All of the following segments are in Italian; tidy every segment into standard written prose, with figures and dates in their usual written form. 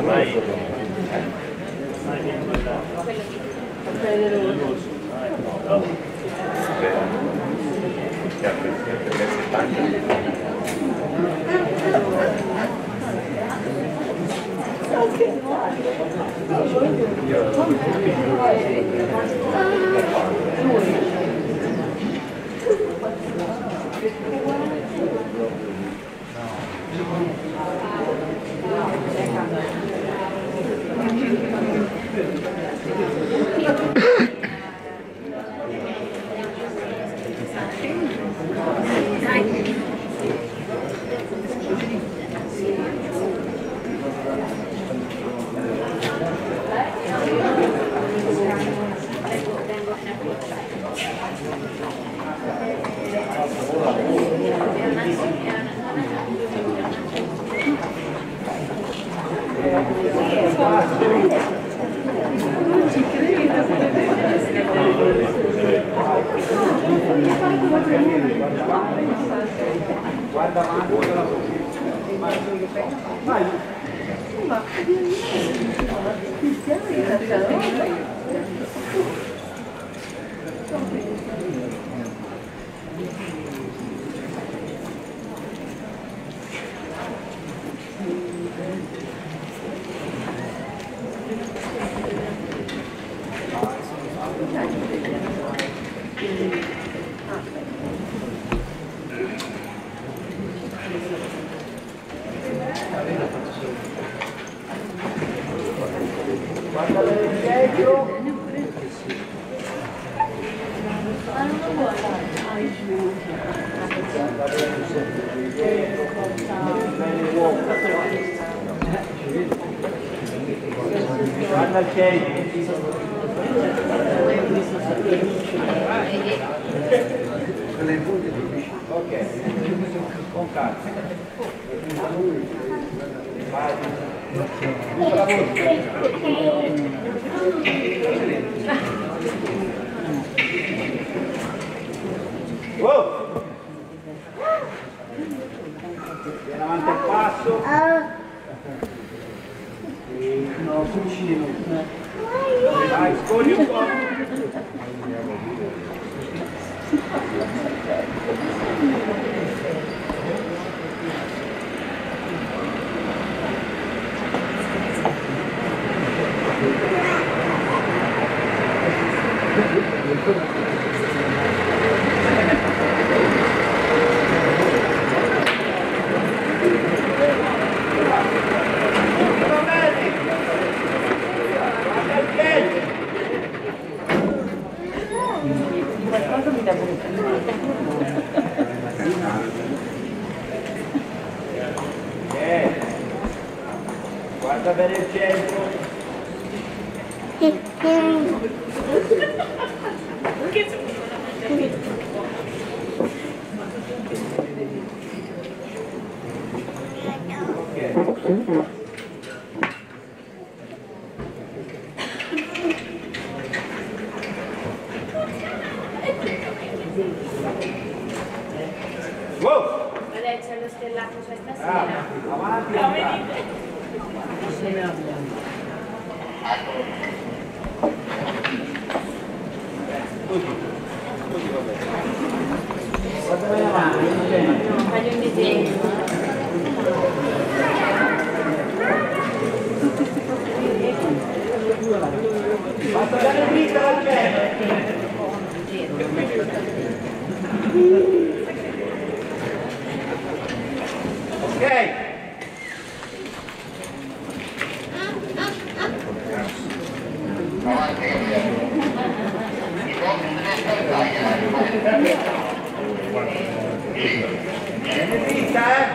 Guarda il cielo. Ok, con calma. Vai. Wow. Vieni avanti il passo. No, vicino. Vai, scogli un po'. Qualcosa mi dà guarda bene il centro. Wow! Ma lei c'è lo stellato c'è stasera? Avanti, avanti. Così va bene. Guarda bene avanti, Fagli un disegno. basta dare il dito al cielo. Ok. Vieni dritta,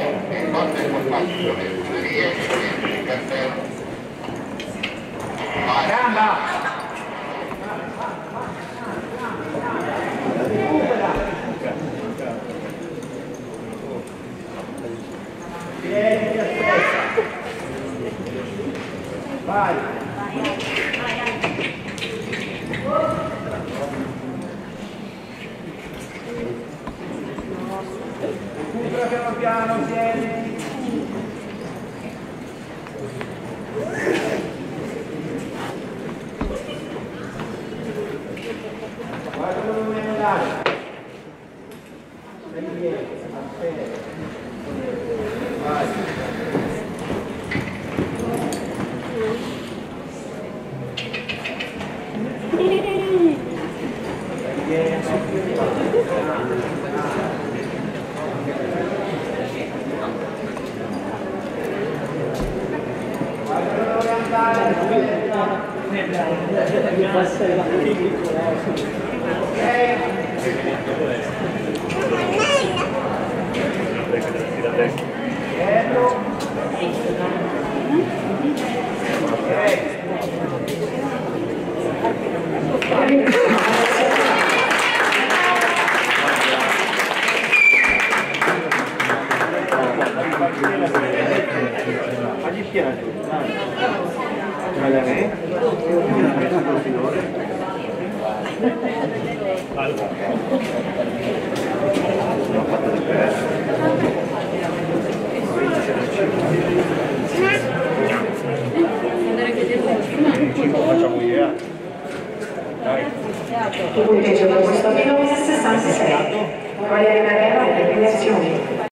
gamba. Vieni, ti aspetta. Vai. Recupera piano piano, tieni. Il punteggio da questo filone è 66. Qual è la regola delle premiazioni?